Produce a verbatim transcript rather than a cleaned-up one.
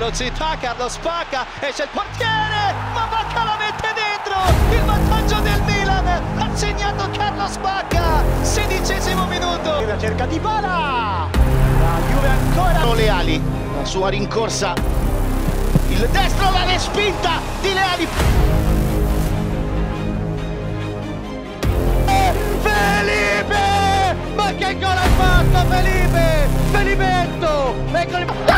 non si fa, Carlo spacca e c'è il portiere, ma Bacca la mette dentro, il vantaggio del Milan, ha segnato Carlo Spacca, sedicesimo minuto. La cerca di Bala, la Juve ancora. Leali, la sua rincorsa, il destro, la respinta di Leali. Felipe! Ma che gol ha fatto Felipe! Felipetto! Eccoli!